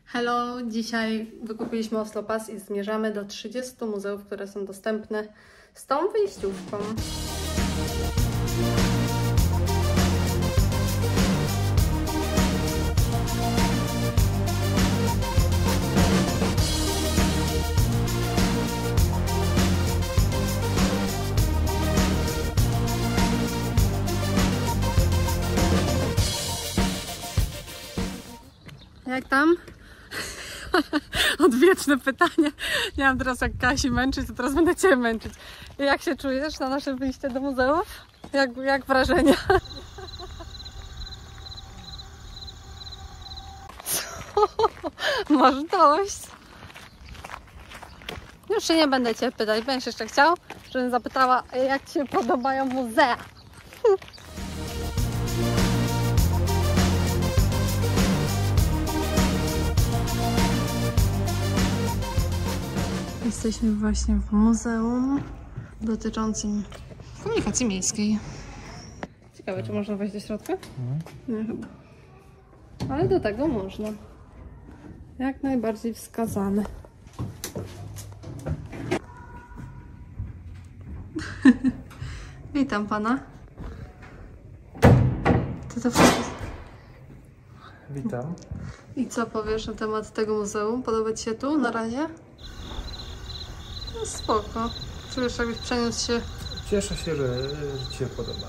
Hello! Dzisiaj wykupiliśmy Oslo Pass i zmierzamy do 30 muzeów, które są dostępne z tą wyjściówką. Jak tam? Odwieczne pytanie. Nie mam teraz jak Kasi męczyć, to teraz będę Cię męczyć. Jak się czujesz na nasze wyjście do muzeów? Jak wrażenia? Co? Masz dość? Już się nie będę Cię pytać. Będziesz jeszcze chciał, żebym zapytała, jak Ci się podobają muzea? Jesteśmy właśnie w muzeum dotyczącym komunikacji miejskiej. Ciekawe, czy można wejść do środka? Nie, chyba. Ale do tego można. Jak najbardziej wskazane. Witam pana. To wszystko. Witam. I co powiesz na temat tego muzeum? Podoba Ci się tu na razie? No spoko. Czujesz, jakbyś przeniósł się... Cieszę się, że Ci się podoba.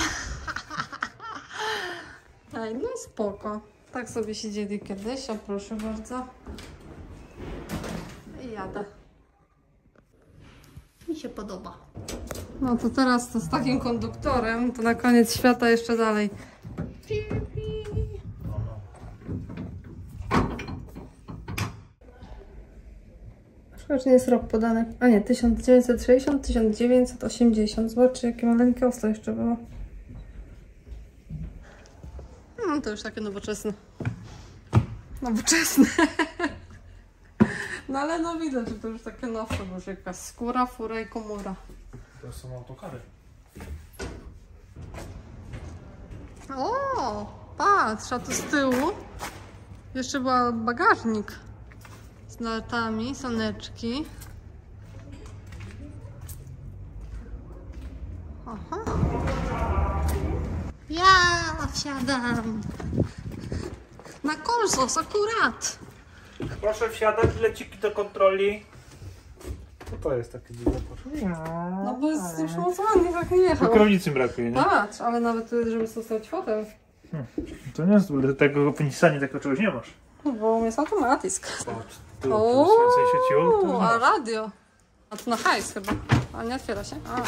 Ej, no spoko. Tak sobie siedzieli kiedyś, a proszę bardzo. I jadę. Mi się podoba. No to teraz to z takim konduktorem, to na koniec świata jeszcze dalej. Szkoda, że nie jest rok podany. A nie, 1960, 1980. Zobaczcie, jakie maleńkie Oslo jeszcze było. No to już takie nowoczesne. Nowoczesne. No ale no widać, że to już takie nowsze, bo już jakaś skóra, fura i komura. To są autokary. O, patrz, a tu z tyłu jeszcze był bagażnik z naletami, saneczki. Aha. Ja wsiadam na kolsos akurat. Proszę wsiadać, leciki do kontroli. Co to jest takie dziwne? No bo jest już mocno tak nie jechał. Kierownicy brakuje, nie? Patrz, ale nawet żeby zostawić fotel. To nie jest dobre, tego w Nissanie takiego czegoś nie masz. Bo jest automatysk. Patrz, tu się świeciło, to A masz. radio. A to na hajs chyba. A nie otwiera się? A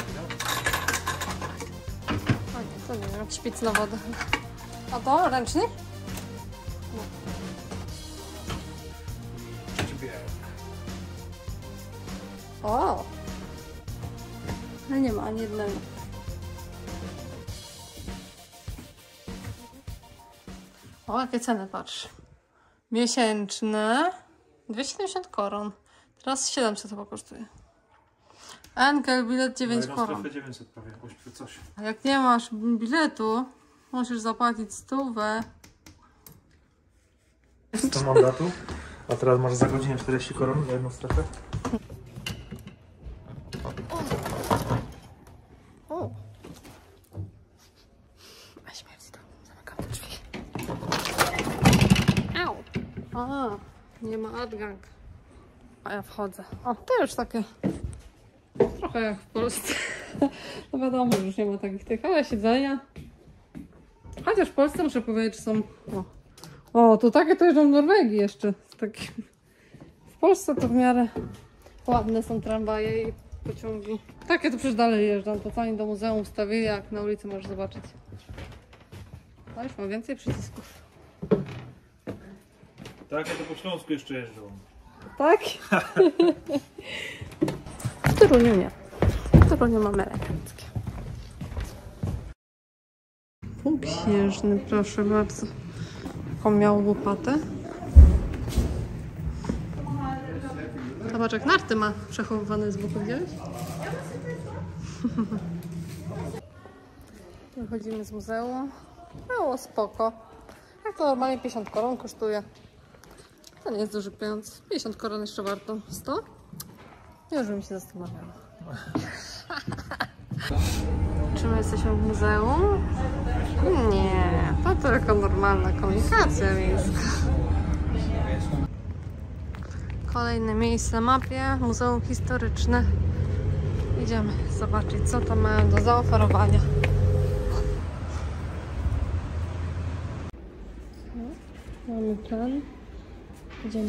nie, to nie wiem, jak szpic na wodę. A to ręcznik? O! Ale nie ma ani jednego. O, jakie ceny, patrz. Miesięczne 270 koron. Teraz 700 chyba kosztuje. Enkel bilet 9 koron. 900 prawie jakoś czy coś. A jak nie masz biletu, musisz zapłacić 100. 100 mandatu. A teraz masz za godzinę 40 koron za jedną strefę. O! A śmierć to. Zamykam te drzwi. Au! A, nie ma adgang. A ja wchodzę. O, to już takie trochę jak w Polsce. No wiadomo, że już nie ma takich tych, ale siedzenia. Chociaż w Polsce muszę powiedzieć, że są... O, tu takie to jeżdżą w Norwegii jeszcze. Taki... W Polsce to w miarę ładne są tramwaje i pociągi. Takie to przecież dalej jeżdżą. To co oni do muzeum wstawili, jak na ulicy możesz zobaczyć. A już mam więcej przycisków. Tak, ja to po Śląsku jeszcze jeżdżą. Tak? W Toruniu nie. W Toruniu mamy eleganckie. Punkt śnieżny, proszę bardzo. Taką miał łopatę. Zobacz, jak narty ma przechowywane z boku, widziałeś? Wychodzimy z muzeum. Było spoko. Jak to normalnie 50 koron kosztuje. To nie jest duży pieniądz. 50 koron jeszcze warto. 100? Już bym się zastanawiała. Czy my jesteśmy w muzeum? Nie, to tylko normalna komunikacja miejska. Kolejne miejsce na mapie, Muzeum Historyczne. Idziemy zobaczyć, co tam mają do zaoferowania. Mamy plan. Idziemy.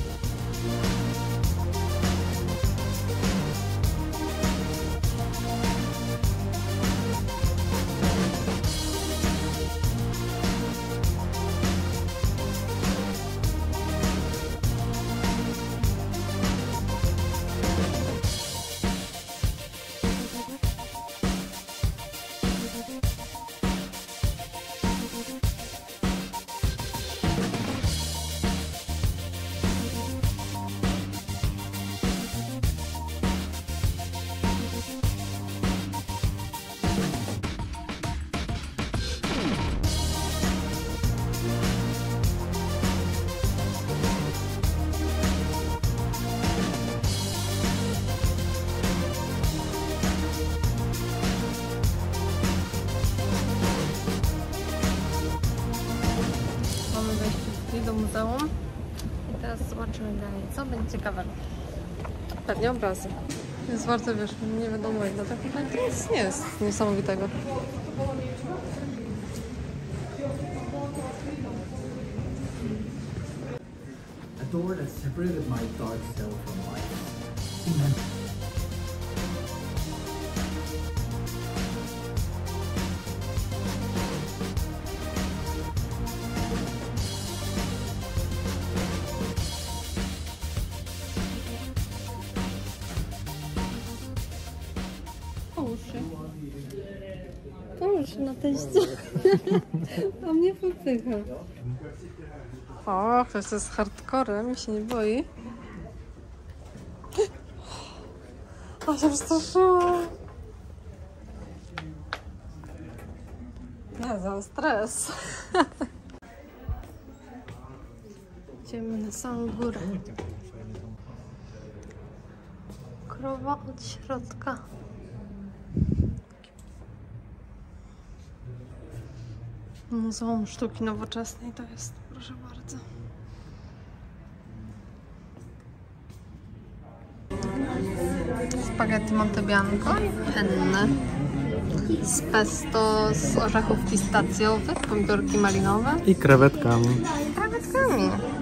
Do muzeum i teraz zobaczymy dalej, co będzie ciekawego. Pewnie obrazy. Jest warte, wiesz, nie wiadomo ile, tak naprawdę nic nie jest niesamowitego. A door that separated my dark self from life. Połóż się na teście. A mnie popycha. O, ktoś jest hardcorem i się nie boi. O, się przestraszyłam. Nie, za stres. Idziemy na samą górę. Krowa od środka. Muzeum Sztuki Nowoczesnej to jest, proszę bardzo. Spaghetti Montebianco, penne z pesto, z orzechów pistacjowych, pomidorki malinowe I krewetkami. i krewetkami.